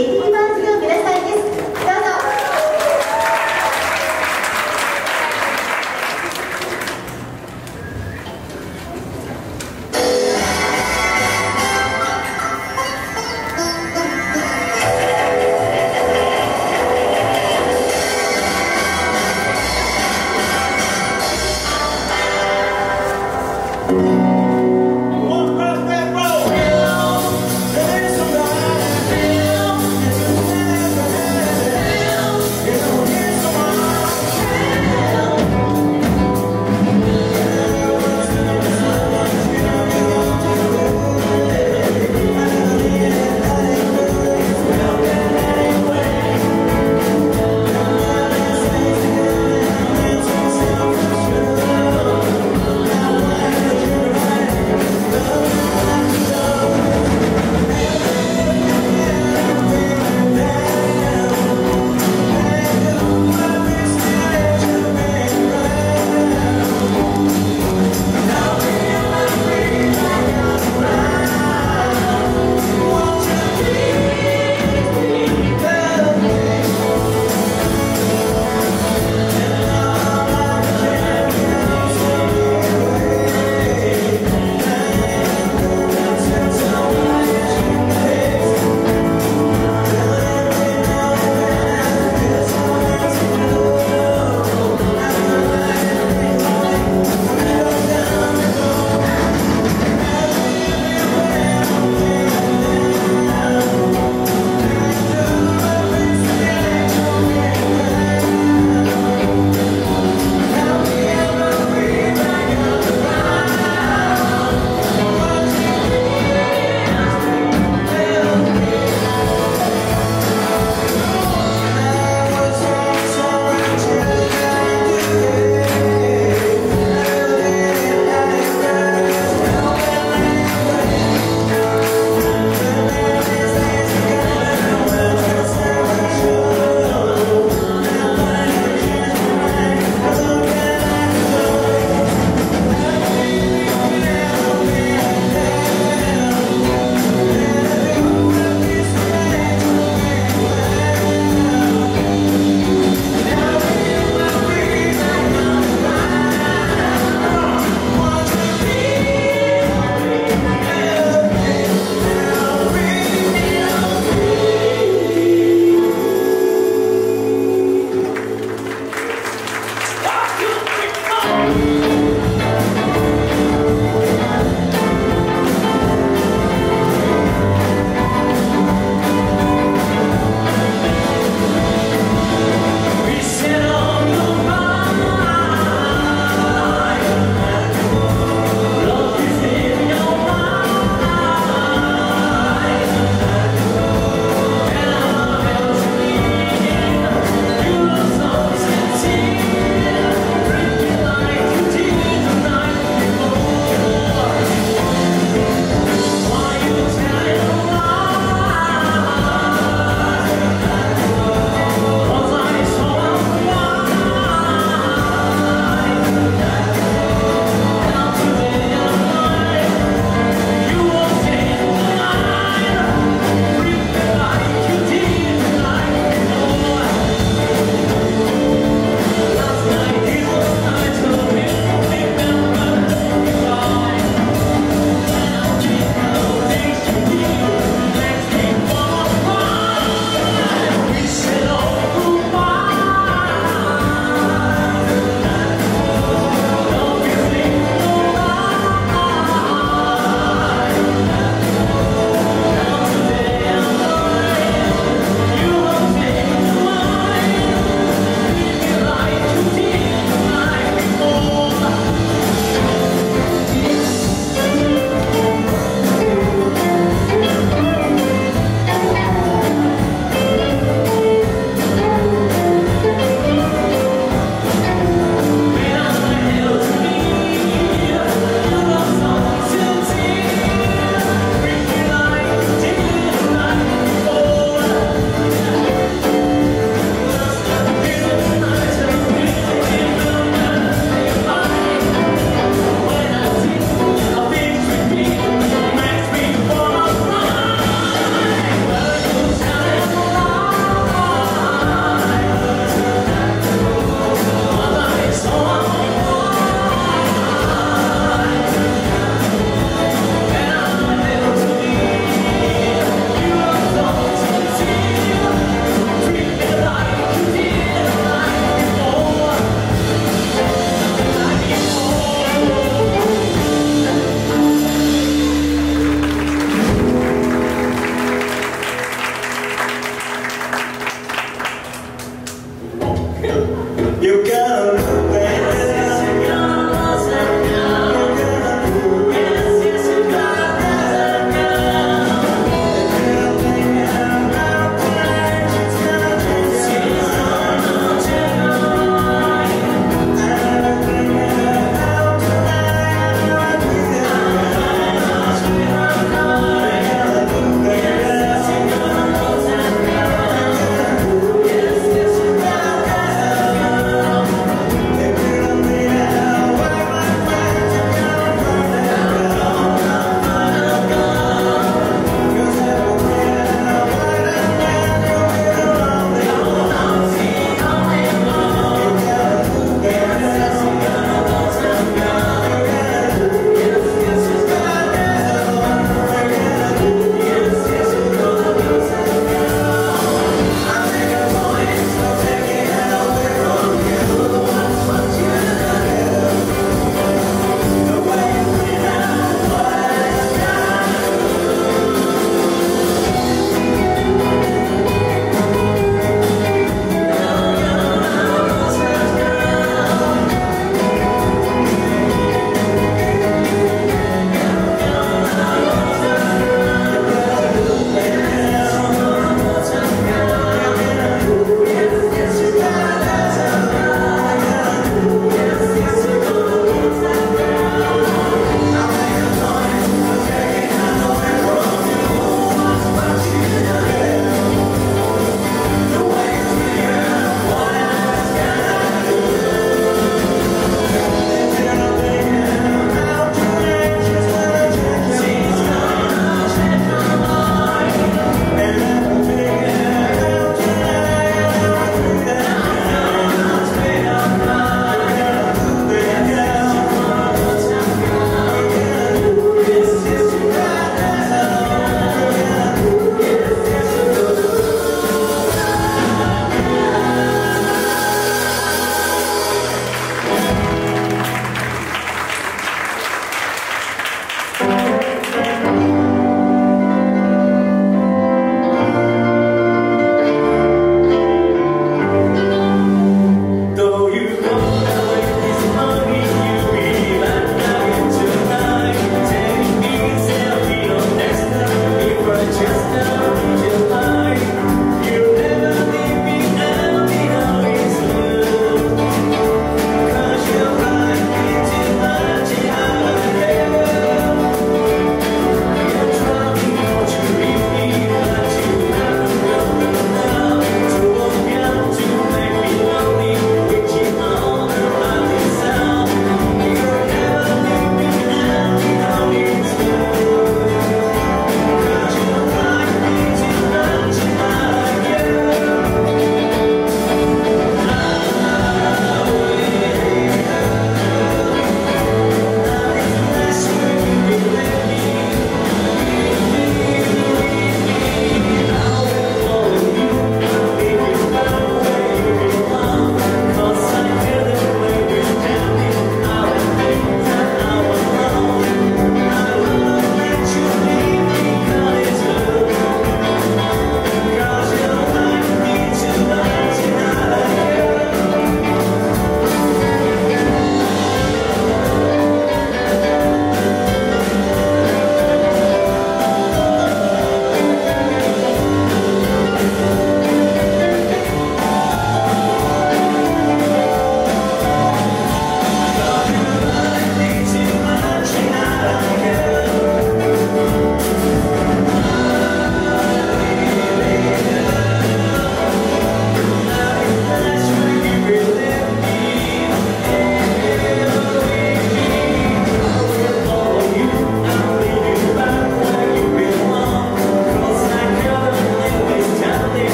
劇バージの皆さんです。どうぞ。 One across that road, there's somebody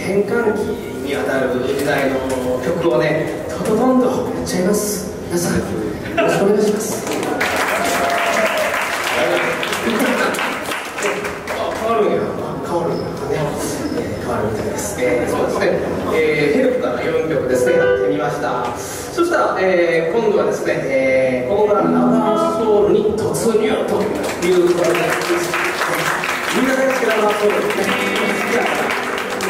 変換期にあたる時代の曲をねトトトンとやっちゃいます。皆さんよろしくお願いします。変わるんや、変わるんやね、変わるみたいです。そうですね、ヘルプから4曲ですねやってみました。そしたら、今度はですね、ここからラバーソウルに突入ということです。みんな大好きラバーソウルですね。好きだから、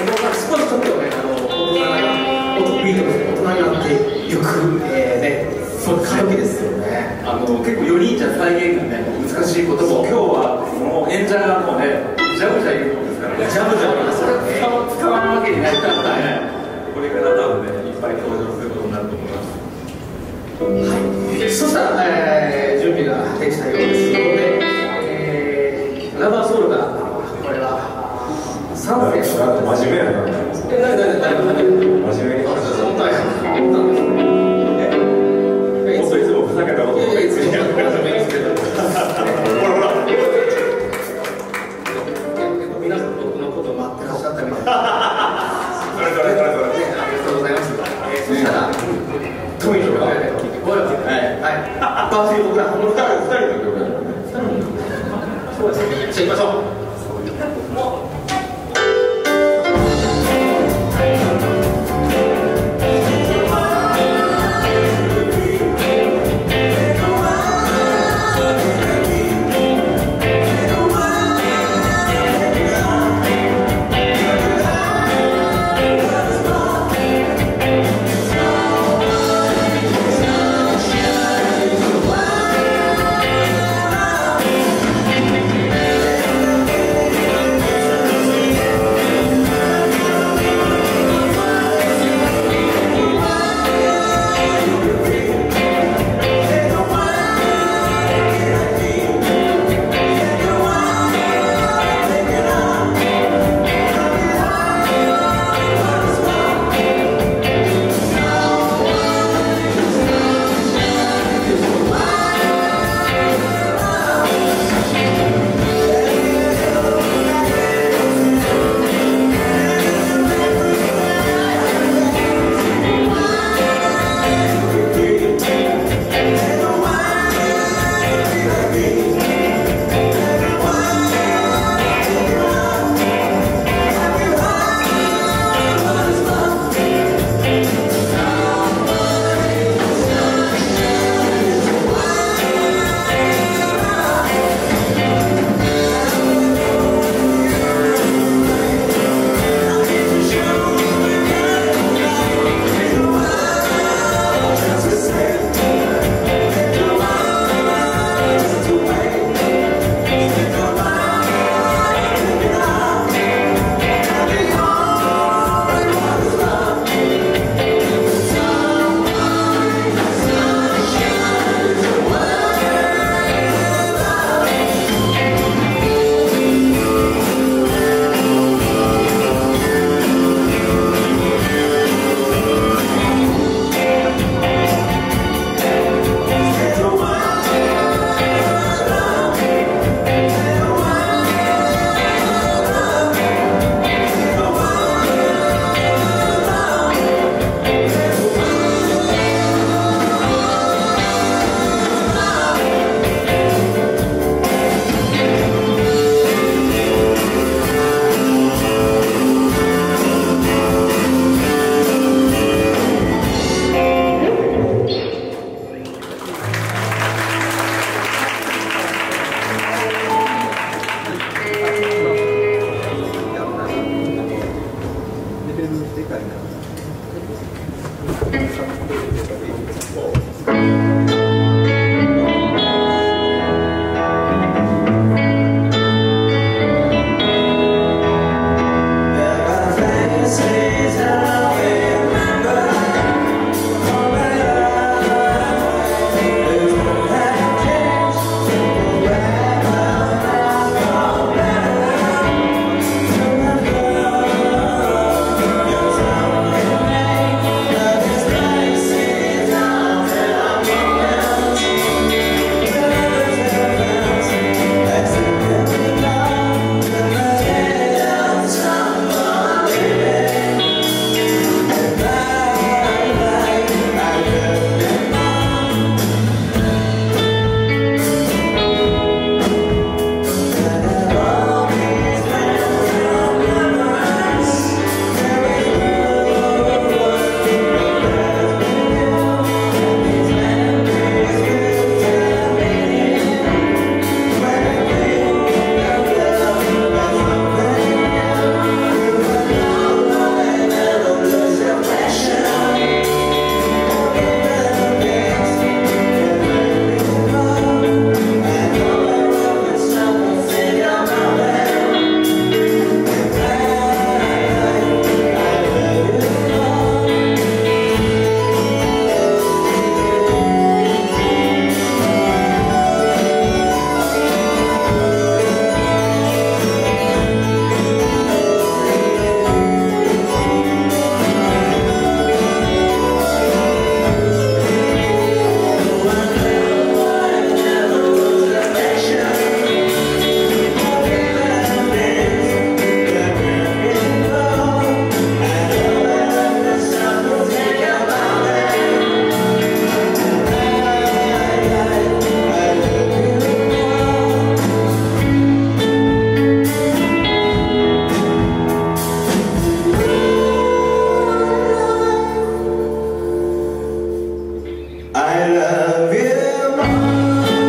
僕は少しちょっとね、ビートルズ大人になっていく、そういう過渡期ですよね。 結構4人じゃ再現がね難しいことも、今日はもう演者がもうねジャブジャいるもんですからね、 ジャブジャブそれ使わんわけにないからね、これから多分ねいっぱい登場することになると思います。 はい、そしたら、準備ができたようですので、ラバーソウルがこれは3世真面目やな。真面目に話してた。 本当や。 もっといつもふざけたこと。 いつも真面目にしてた。 ほらほら。 皆さん僕のことを待ってらっしゃったみたいな。 それそれそれそれ。 ありがとうございます。そしたらトミーの曲ではいバーフィー僕らこの2人の曲そうですね。じゃあ行きましょう。 love you more.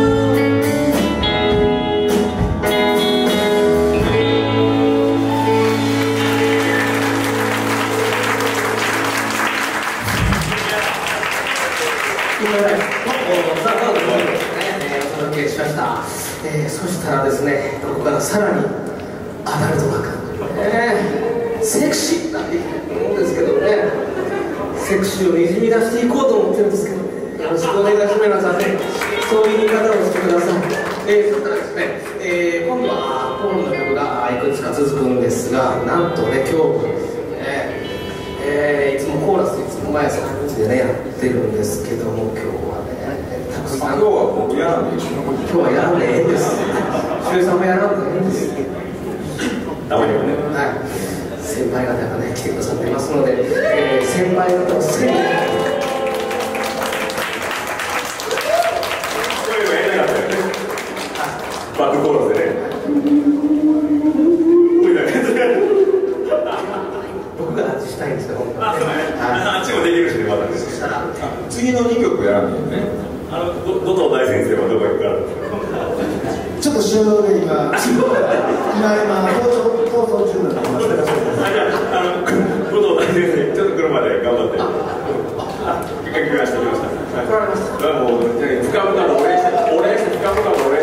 お届けしました。そしたらですね、ここからさらにアダルトな感じ、セクシーなものですけどね、セクシーをにじみ出していこうと思ってるんですけどね、よろしくお願いします。そういう言い方をしてください。そしたらですね、今度はポールの曲がいくつか続くんですが、なんとね、今日、いつもコーラス、いつも毎朝各地でね、やってるんですけども、今日はね、たくさん。 今日は僕やらんでいい。 今日はやらんでええんです。周さんもやらんでええんです。 たまにはね。 はい。先輩方がね、来てくださっていますので、先輩方を先輩。 バックコーラスでね。 僕が味したいんですけど、 あっちもできるしね、まだね。 そしたら、 次の2曲やらんでいいね。 後藤大先生はどこ行くから。 ちょっと収録で今放送中なので、 じゃあ、後藤大先生、ちょっと来るまで頑張って。来ました。もう、深々お礼して、深々お礼して。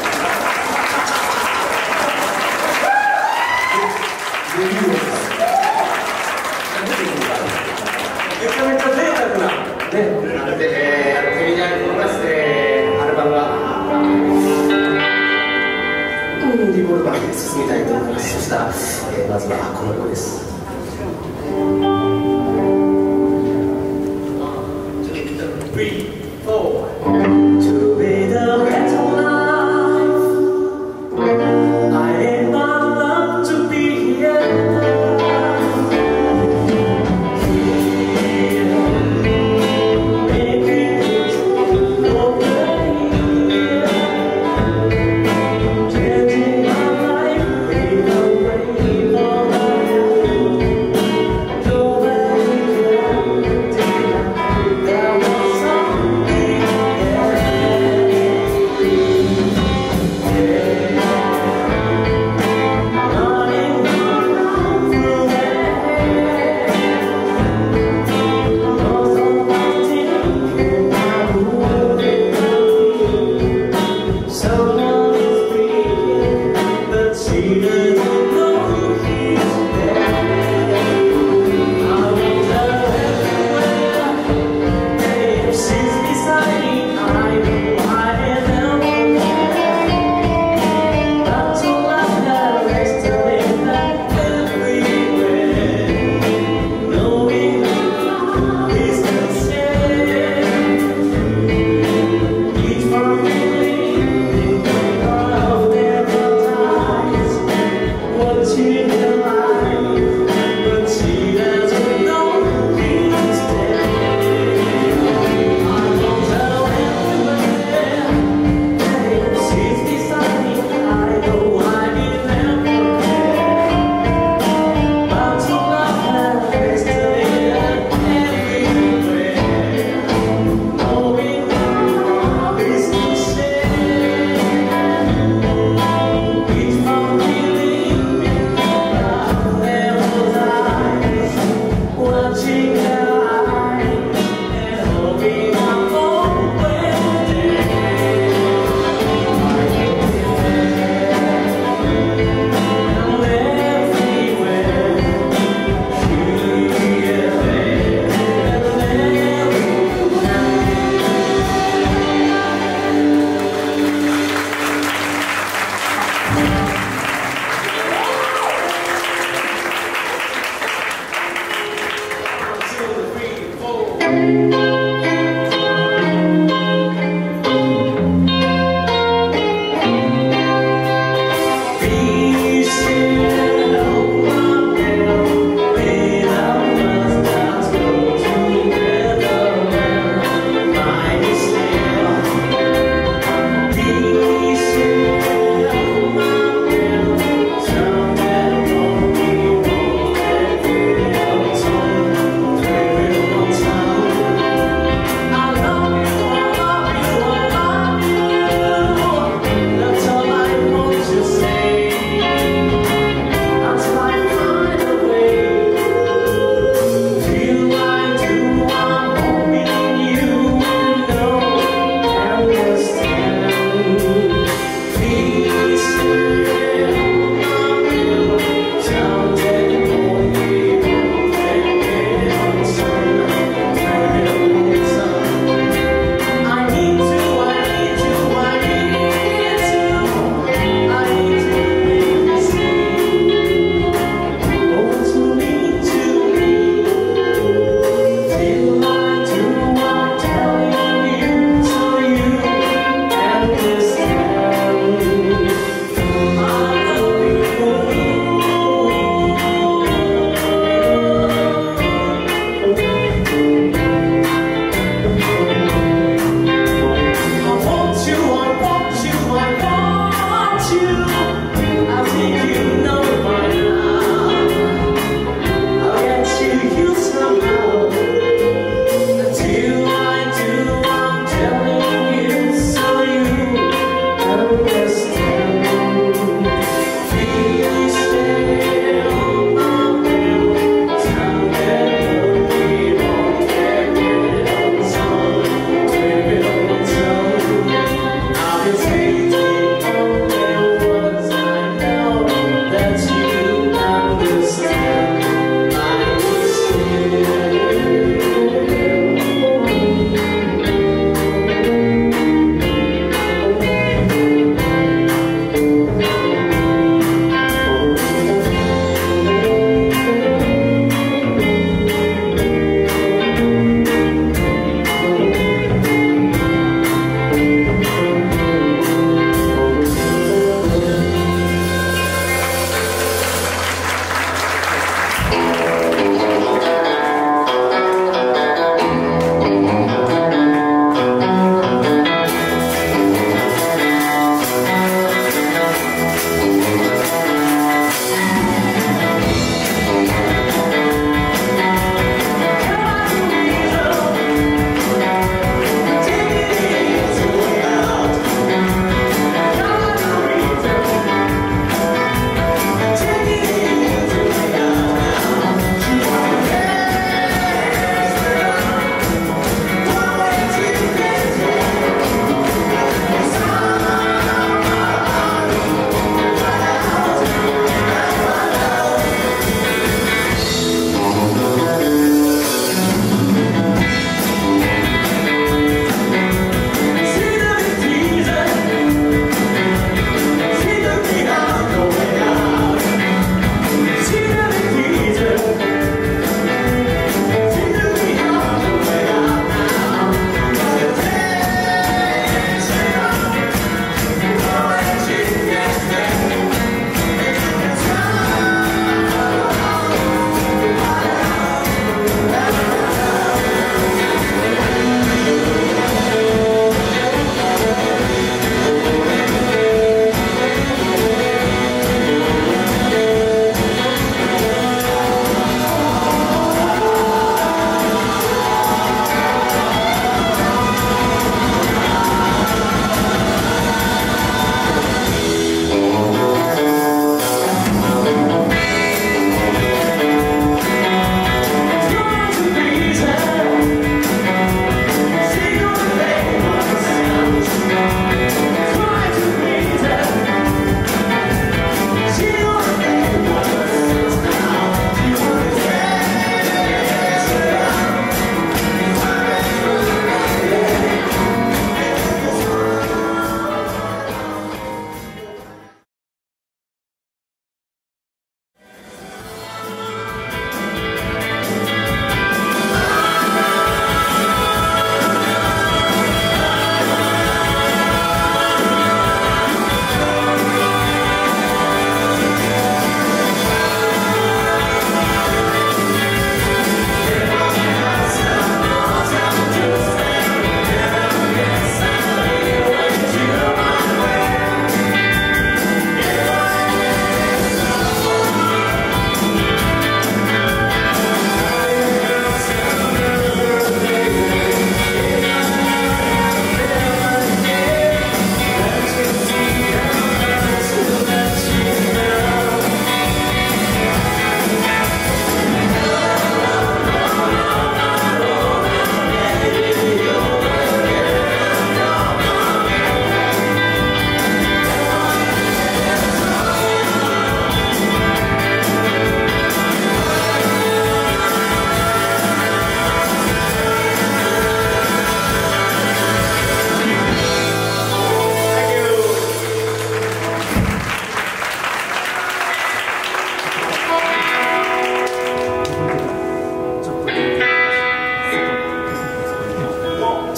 めちゃめちゃ贅沢な、ね、なので、テレビジャーに乗らせて、アルバムは、リボルバーで進みたいと思います。そしたら、まずはこの曲です。To be the better life, I ain't my love to be here. Yeah.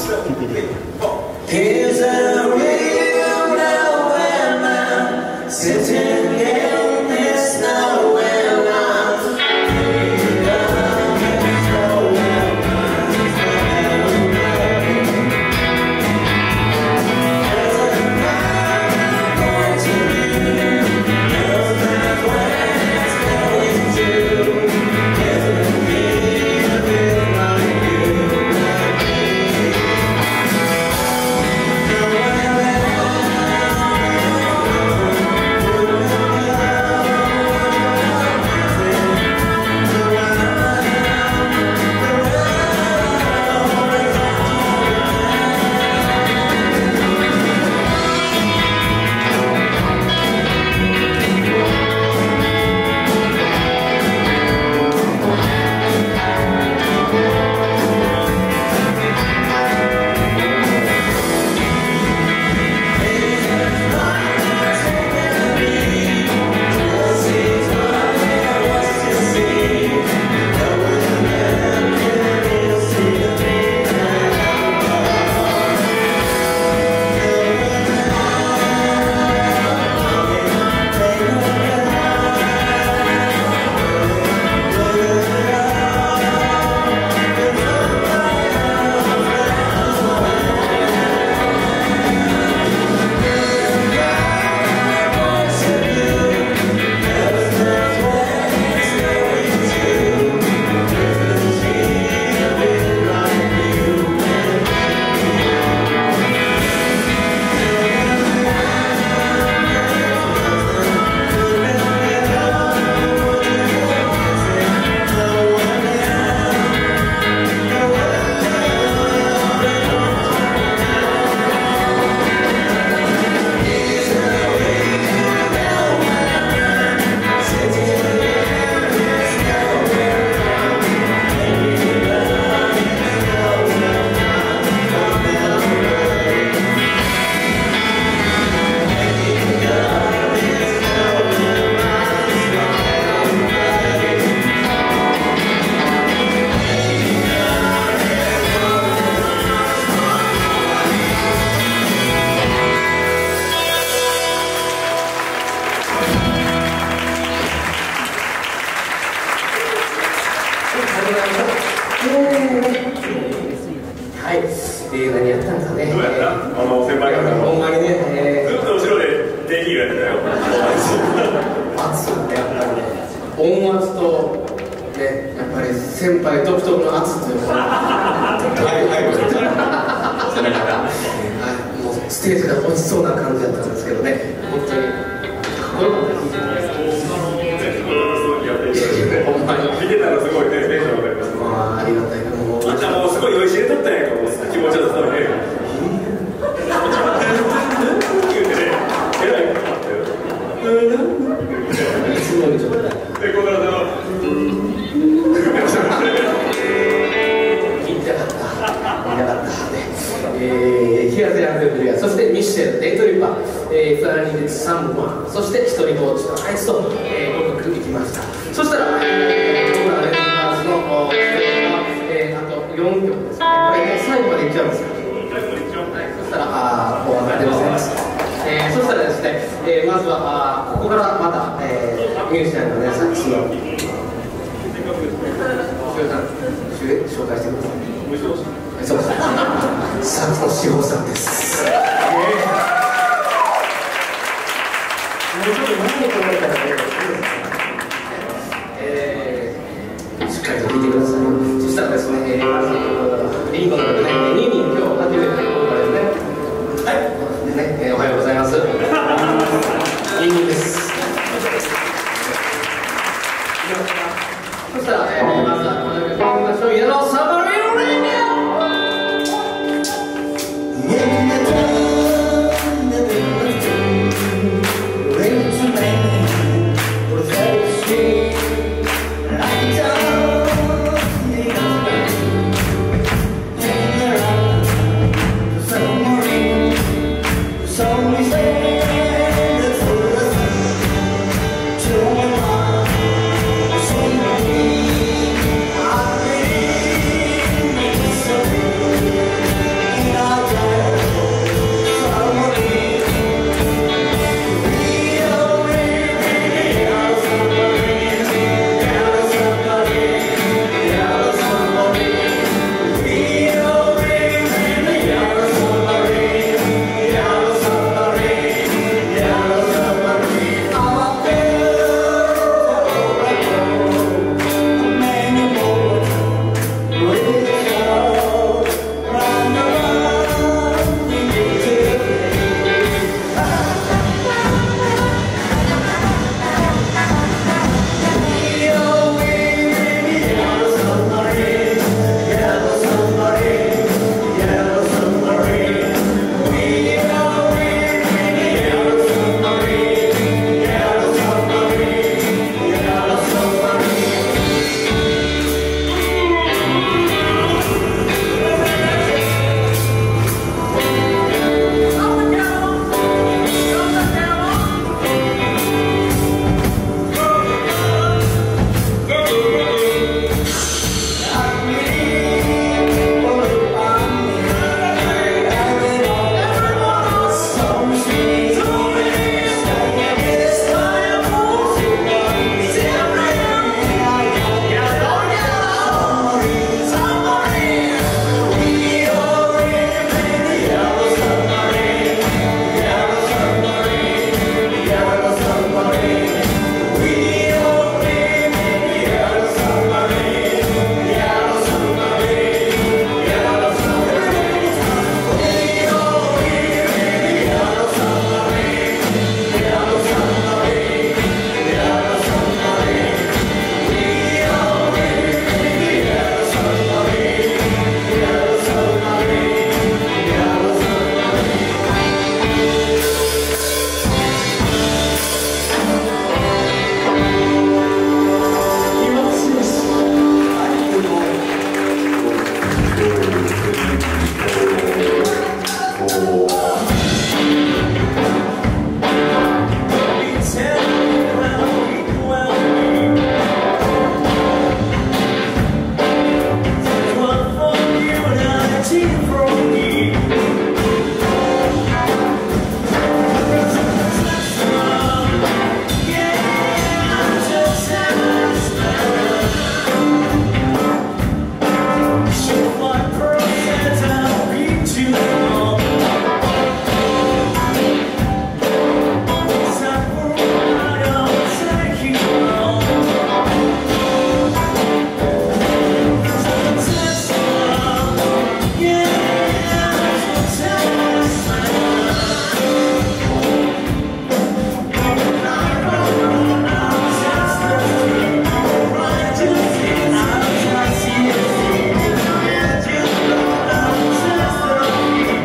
Here's a real now when I'm sitting in this snow and I'm はい、何やったんですかね。 どうやった先輩方ほんまにね、 ずっと後ろでデイリーやってたよ圧ってやっぱりね、音圧とね、やっぱり先輩独特の圧というのがはい、もうステージが落ちそうな感じだったんですけどね、本当にかっこよかったです。ほんまに見てたらすごいね、テンション上がります。 まあ、ありがたいな。もうあんたもうすごい酔いしれとったんやんか、もう気持ちよさそうにね。言うてね、えらいことあったよ。 いつもにちょっとで、この後言いたかったね。ヒアゼアンフェブリア、そしてミッシェル、デイトリッパー、さらにサンマン、そして一人ぼっちのあいつと、5曲いきました。そしたら、僕らレンターズのあと4曲ですね。これね、最後までいっちゃうんですよ。はい、そしたら、お別れでございます。そしたらですね、まずはここからまた、ミュージシャンのね、サックスの紹介してください。そうです。サックスの志保さんです。もうちょっと何と思ったらしっかりと聴いてください。そしたらですね、まずリンゴのね、ニーニー今日初めてここまでね。はい。ね、おはようございます。ニーニーです。そしたら、まずはこの曲を聴きましょう。イエローサブマリンレディオ。 「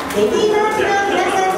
ベビーバーズの皆さん